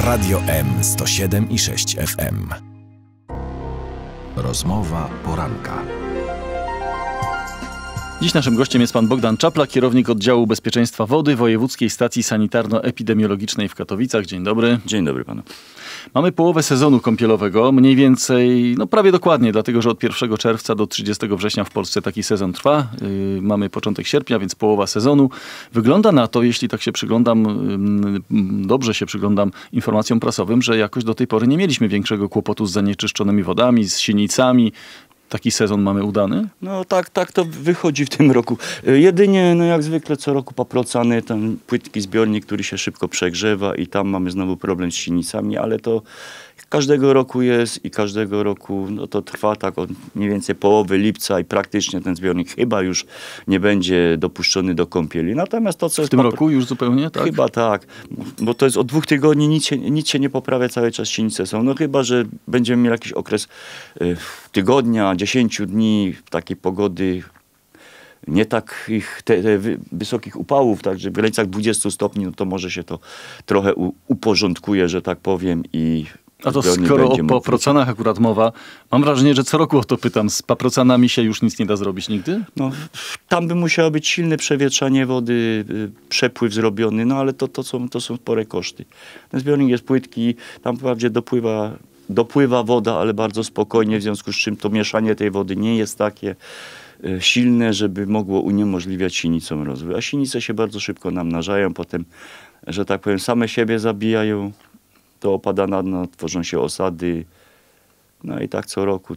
Radio M 107,6 FM. Rozmowa poranka. Dziś naszym gościem jest pan Bogdan Czapla, kierownik oddziału bezpieczeństwa wody Wojewódzkiej Stacji Sanitarno-Epidemiologicznej w Katowicach. Dzień dobry. Dzień dobry panu. Mamy połowę sezonu kąpielowego, mniej więcej, prawie dokładnie, dlatego że od 1 czerwca do 30 września w Polsce taki sezon trwa. Mamy początek sierpnia, więc połowa sezonu. Wygląda na to, jeśli tak się przyglądam, dobrze się przyglądam informacjom prasowym, że jakoś do tej pory nie mieliśmy większego kłopotu z zanieczyszczonymi wodami, z sinicami. Taki sezon mamy udany? No tak to wychodzi w tym roku. Jedynie, jak zwykle co roku paprocany, ten płytki zbiornik, który się szybko przegrzewa i tam mamy znowu problem z sinicami, ale to każdego roku jest i każdego roku to trwa tak od mniej więcej połowy lipca i praktycznie ten zbiornik chyba już nie będzie dopuszczony do kąpieli. Natomiast to, co jest w tym roku już zupełnie, tak? Chyba tak, bo to jest od 2 tygodni, nic się nie poprawia, cały czas sinice są. Chyba, że będziemy mieli jakiś okres tygodnia, 10 dni takiej pogody, nie takich wysokich upałów, także w granicach 20 stopni, to może się to trochę uporządkuje, że tak powiem, i a to skoro o paprocanach akurat mowa, mam wrażenie, że co roku o to pytam. Z paprocanami się już nic nie da zrobić nigdy? Tam by musiało być silne przewietrzanie wody, przepływ zrobiony, ale to są spore koszty. Ten zbiornik jest płytki, tam wprawdzie dopływa woda, ale bardzo spokojnie, w związku z czym to mieszanie tej wody nie jest takie silne, żeby mogło uniemożliwiać sinicom rozwój. A sinice się bardzo szybko namnażają, potem, że tak powiem, same siebie zabijają. To opada na dno, tworzą się osady. I tak co roku.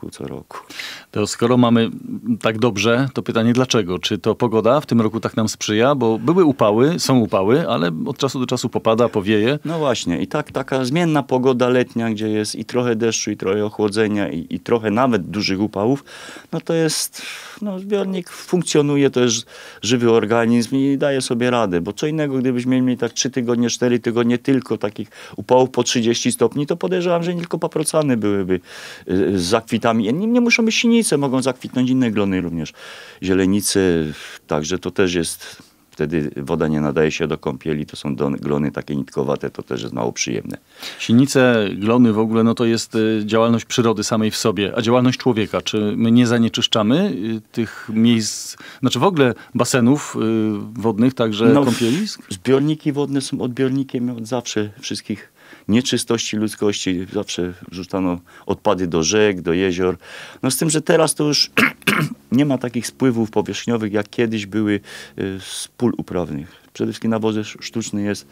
To skoro mamy tak dobrze, to pytanie dlaczego? Czy to pogoda w tym roku tak nam sprzyja? Bo były upały, są upały, ale od czasu do czasu popada, powieje. No właśnie. I taka zmienna pogoda letnia, gdzie jest i trochę deszczu, i trochę ochłodzenia, i trochę nawet dużych upałów, to jest, zbiornik funkcjonuje, to jest żywy organizm i daje sobie radę. Bo co innego, gdybyśmy mieli tak 3 tygodnie, 4 tygodnie tylko takich upałów po 30 stopni, to podejrzewam, że nie tylko paprocany byłyby z zakwitami. Nie muszą być sinice, mogą zakwitnąć inne glony również. Zielenice, także to też jest, wtedy woda nie nadaje się do kąpieli, to są glony takie nitkowate, to też jest mało przyjemne. Sinice, glony w ogóle, to jest działalność przyrody samej w sobie, a działalność człowieka. Czy my nie zanieczyszczamy tych miejsc, w ogóle basenów wodnych, także kąpielisk? Zbiorniki wodne są odbiornikiem od zawsze wszystkich nieczystości ludzkości. Zawsze wrzucano odpady do rzek, do jezior. Z tym, że teraz to już nie ma takich spływów powierzchniowych, jak kiedyś były z pól uprawnych. Przede wszystkim nawozy sztuczny jest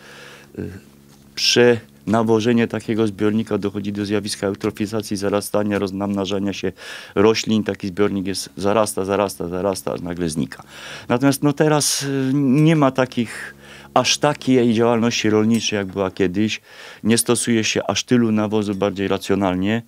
przenawożenie takiego zbiornika, dochodzi do zjawiska eutrofizacji, zarastania, namnażania się roślin. Taki zbiornik jest, zarasta, aż nagle znika. Natomiast teraz nie ma aż takiej działalności rolniczej, jak była kiedyś. Nie stosuje się aż tylu nawozów, bardziej racjonalnie.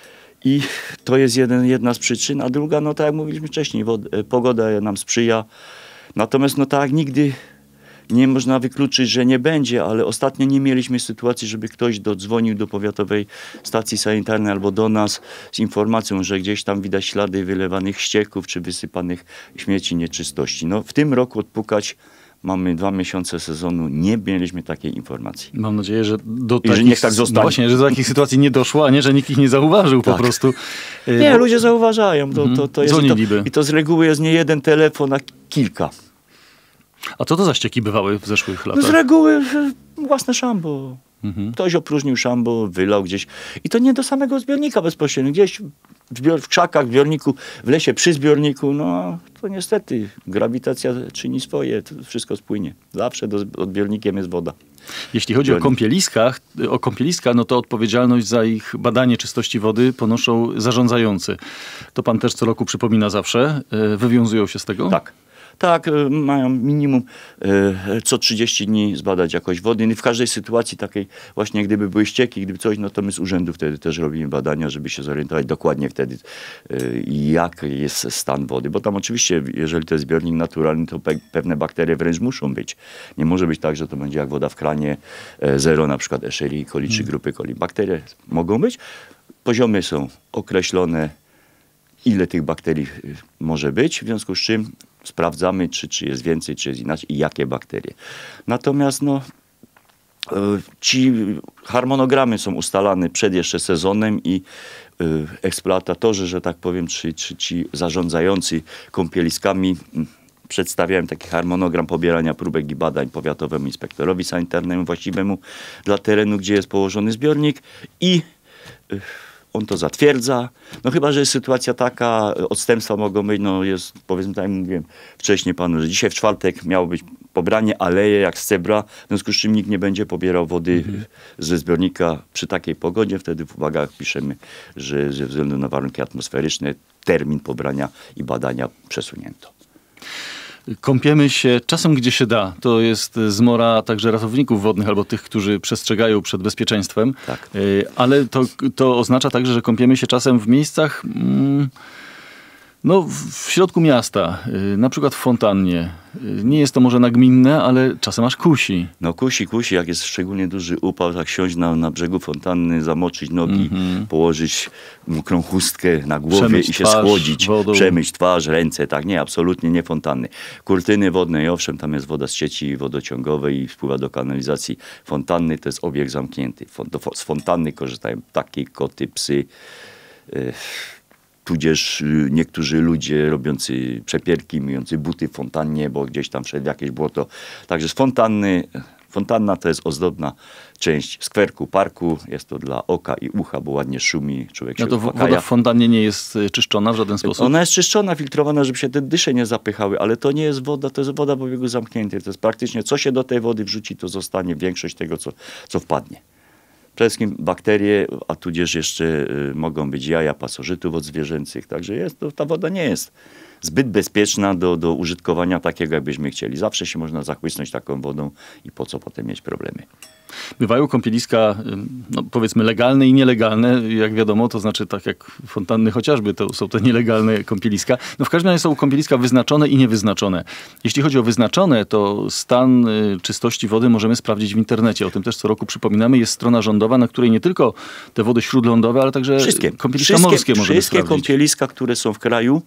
I to jest jedna z przyczyn. A druga, tak jak mówiliśmy wcześniej, pogoda nam sprzyja. Natomiast tak jak nigdy nie można wykluczyć, że nie będzie, ale ostatnio nie mieliśmy sytuacji, żeby ktoś dodzwonił do powiatowej stacji sanitarnej albo do nas z informacją, że gdzieś tam widać ślady wylewanych ścieków czy wysypanych śmieci, nieczystości. W tym roku odpukać mamy 2 miesiące sezonu, nie mieliśmy takiej informacji. Mam nadzieję, że do takich, niech tak zostanie. Właśnie, że do takich sytuacji nie doszło, a nie, że nikt ich nie zauważył po prostu. Nie, ludzie zauważają. To jest, dzwoniliby. I to z reguły jest nie jeden telefon, a kilka. A co to za ścieki bywały w zeszłych latach? Z reguły własne szambo. Ktoś opróżnił szambo, wylał gdzieś. I to nie do samego zbiornika bezpośrednio. Gdzieś w krzakach, w zbiorniku, w lesie, przy zbiorniku. To niestety grawitacja czyni swoje. To wszystko spłynie. Zawsze od zbiornikiem jest woda. Jeśli chodzi o kąpieliska, to odpowiedzialność za ich badanie czystości wody ponoszą zarządzający. To pan też co roku przypomina zawsze. Wywiązują się z tego? Tak, mają minimum co 30 dni zbadać jakość wody. I w każdej sytuacji takiej właśnie, gdyby były ścieki, gdyby coś, to my z urzędu wtedy też robimy badania, żeby się zorientować dokładnie wtedy, jak jest stan wody. Bo tam oczywiście, jeżeli to jest zbiornik naturalny, to pewne bakterie wręcz muszą być. Nie może być tak, że to będzie jak woda w kranie, zero na przykład Escherichia coli czy grupy coli. Bakterie mogą być, poziomy są określone, ile tych bakterii może być, w związku z czym sprawdzamy, czy jest więcej, czy jest inaczej i jakie bakterie. Natomiast Ci harmonogramy są ustalane przed jeszcze sezonem i eksploatatorzy, że tak powiem, czy ci zarządzający kąpieliskami przedstawiają taki harmonogram pobierania próbek i badań powiatowemu inspektorowi sanitarnemu właściwemu dla terenu, gdzie jest położony zbiornik i on to zatwierdza. No chyba, że jest sytuacja taka, odstępstwa mogą być, no jest, powiedzmy, tak jak mówiłem wcześniej panu, że dzisiaj w czwartek miało być pobranie aleje jak z cebra, w związku z czym nikt nie będzie pobierał wody ze zbiornika przy takiej pogodzie. Wtedy w uwagach piszemy, że ze względu na warunki atmosferyczne termin pobrania i badania przesunięto. Kąpiemy się czasem, gdzie się da. To jest zmora także ratowników wodnych albo tych, którzy przestrzegają przed bezpieczeństwem. Tak. Ale to oznacza także, że kąpiemy się czasem w miejscach no, w środku miasta, na przykład w fontannie. Nie jest to może nagminne, ale czasem aż kusi. No kusi, jak jest szczególnie duży upał, tak siąść na brzegu fontanny, zamoczyć nogi, położyć mokrą chustkę na głowie Przemyć i się twarz schłodzić. wodą. Przemyć twarz, ręce, tak, nie, absolutnie nie fontanny. Kurtyny wodne, i owszem, tam jest woda z sieci wodociągowej i wpływa do kanalizacji. Fontanny to jest obiekt zamknięty. Z fontanny korzystają ptaki, koty, psy, tudzież niektórzy ludzie robiący przepierki, myjący buty w fontannie, bo gdzieś tam wszedł jakieś błoto. Także z fontanny, fontanna to jest ozdobna część skwerku, parku. Jest to dla oka i ucha, bo ładnie szumi, człowiek się No to uspokaja. woda w fontannie nie jest czyszczona w żaden sposób? Ona jest czyszczona, filtrowana, żeby się te dysze nie zapychały, ale to nie jest woda, to jest woda w obiegu zamkniętym. To jest praktycznie, co się do tej wody wrzuci, to zostanie większość tego, co wpadnie. Przede wszystkim bakterie, a tudzież jeszcze mogą być jaja pasożytów odzwierzęcych. Także ta woda nie jest zbyt bezpieczna do użytkowania takiego, jakbyśmy chcieli. Zawsze się można zachłysnąć taką wodą i po co potem mieć problemy. Bywają kąpieliska, no powiedzmy legalne i nielegalne, jak wiadomo, to znaczy tak jak fontanny chociażby, to są te nielegalne kąpieliska. No w każdym razie są kąpieliska wyznaczone i niewyznaczone. Jeśli chodzi o wyznaczone, to stan czystości wody możemy sprawdzić w internecie. O tym też co roku przypominamy. Jest strona rządowa, na której nie tylko te wody śródlądowe, ale także kąpieliska morskie możemy Wszystkie sprawdzić. kąpieliska, które są w kraju,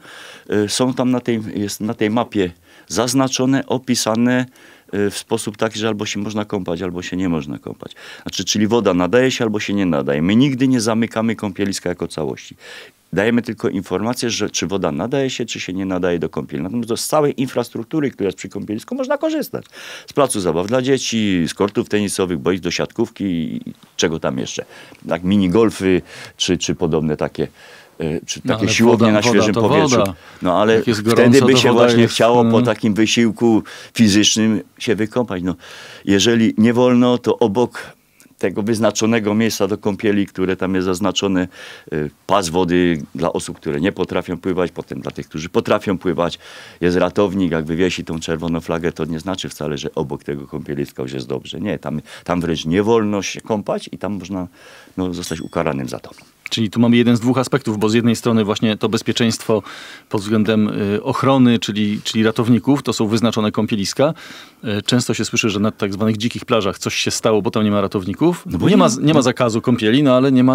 są tam na tej mapie zaznaczone, opisane w sposób taki, że albo się można kąpać, albo się nie można kąpać. Znaczy, czyli woda nadaje się, albo się nie nadaje. My nigdy nie zamykamy kąpieliska jako całości. Dajemy tylko informację, że czy woda nadaje się, czy się nie nadaje do kąpieli. Natomiast z całej infrastruktury, która jest przy kąpielisku, można korzystać. Z placu zabaw dla dzieci, z kortów tenisowych, boisk do siatkówki i czego tam jeszcze. Tak minigolfy, czy podobne takie... czy takie siłownie na świeżym powietrzu. Woda. No ale gorąco, wtedy by się właśnie jest, chciało po takim wysiłku fizycznym się wykąpać. No, jeżeli nie wolno, to obok tego wyznaczonego miejsca do kąpieli, które tam jest zaznaczone, pas wody dla osób, które nie potrafią pływać, potem dla tych, którzy potrafią pływać, jest ratownik, jak wywiesi tą czerwoną flagę, to nie znaczy wcale, że obok tego kąpieliska już jest dobrze. Nie, tam wręcz nie wolno się kąpać i tam można zostać ukaranym za to. Czyli tu mamy jeden z dwóch aspektów, bo z jednej strony właśnie to bezpieczeństwo pod względem ochrony, czyli ratowników, to są wyznaczone kąpieliska. Często się słyszy, że na tak zwanych dzikich plażach coś się stało, bo tam nie ma ratowników. No bo nie ma zakazu kąpieli, no ale nie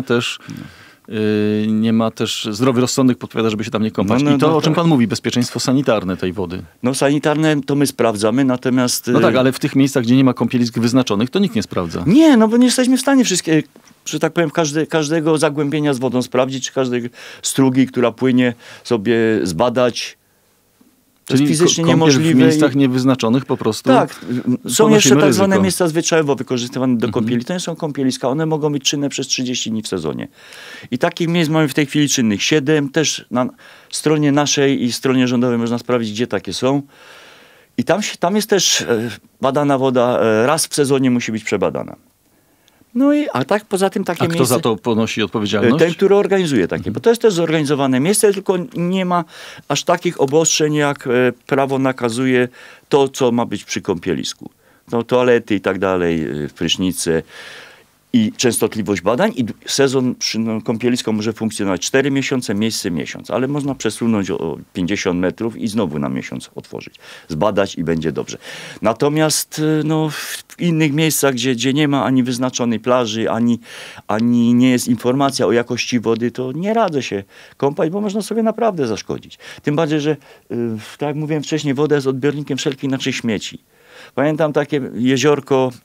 ma też zdrowy rozsądek podpowiada, żeby się tam nie kąpać. I to, o czym pan mówi, bezpieczeństwo sanitarne tej wody. No sanitarne to my sprawdzamy, natomiast... No tak, ale w tych miejscach, gdzie nie ma kąpielisk wyznaczonych, to nikt nie sprawdza. Nie, no bo nie jesteśmy w stanie wszystkie, że tak powiem, każdego zagłębienia z wodą sprawdzić, czy każdej strugi, która płynie, sobie zbadać. To czyli jest fizycznie kąpiel niemożliwe. w miejscach niewyznaczonych po prostu. Tak, są jeszcze tak zwane ryzyko. miejsca zwyczajowo wykorzystywane do kąpieli. To nie są kąpieliska, one mogą być czynne przez 30 dni w sezonie. I takich miejsc mamy w tej chwili czynnych 7. Też na stronie naszej i stronie rządowej można sprawdzić, gdzie takie są. I tam jest też badana woda, raz w sezonie musi być przebadana. No i, a tak poza tym takie miejsce... A kto za to ponosi odpowiedzialność? Ten, który organizuje takie, bo to jest też zorganizowane miejsce, tylko nie ma aż takich obostrzeń, jak prawo nakazuje to, co ma być przy kąpielisku. No, toalety i tak dalej, prysznice i częstotliwość badań. I sezon przy kąpielisku może funkcjonować 4 miesiące, miejsce miesiąc, ale można przesunąć o 50 metrów i znowu na miesiąc otworzyć. Zbadać i będzie dobrze. Natomiast w innych miejscach, gdzie nie ma ani wyznaczonej plaży, ani nie jest informacja o jakości wody, to nie radzę się kąpać, bo można sobie naprawdę zaszkodzić. Tym bardziej, że tak jak mówiłem wcześniej, woda jest odbiornikiem wszelkich naszych śmieci. Pamiętam takie jeziorko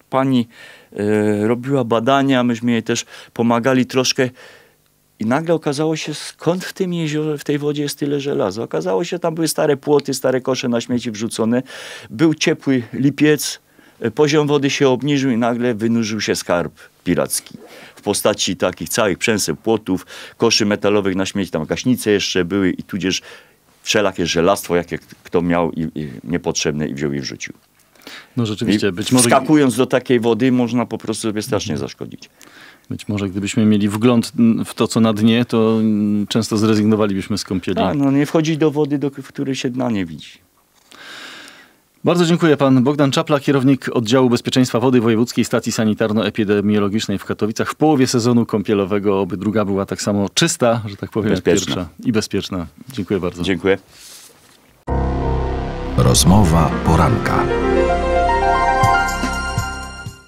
pani robiła badania, myśmy jej też pomagali troszkę i nagle okazało się, skąd w tym jeziorze, w tej wodzie jest tyle żelaza. Okazało się, tam były stare płoty, stare kosze na śmieci wrzucone. Był ciepły lipiec, poziom wody się obniżył i nagle wynurzył się skarb piracki. W postaci takich całych przęseł, płotów, koszy metalowych na śmieci, tam gaśnice jeszcze były i tudzież wszelakie żelastwo, jakie kto miał i niepotrzebne i wziął i wrzucił. No rzeczywiście, być może... Wskakując do takiej wody można po prostu sobie strasznie zaszkodzić. Być może gdybyśmy mieli wgląd w to, co na dnie, to często zrezygnowalibyśmy z kąpieli. Tak, no nie wchodzić do wody, w której się dna nie widzi. Bardzo dziękuję. Pan Bogdan Czapla, kierownik Oddziału Bezpieczeństwa Wody Wojewódzkiej Stacji Sanitarno-Epidemiologicznej w Katowicach. W połowie sezonu kąpielowego, oby druga była tak samo czysta, że tak powiem, bezpieczna. jak pierwsza. I bezpieczna. Dziękuję bardzo. Dziękuję. Rozmowa poranka.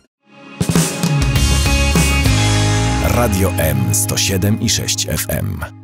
Radio M 107,6 FM.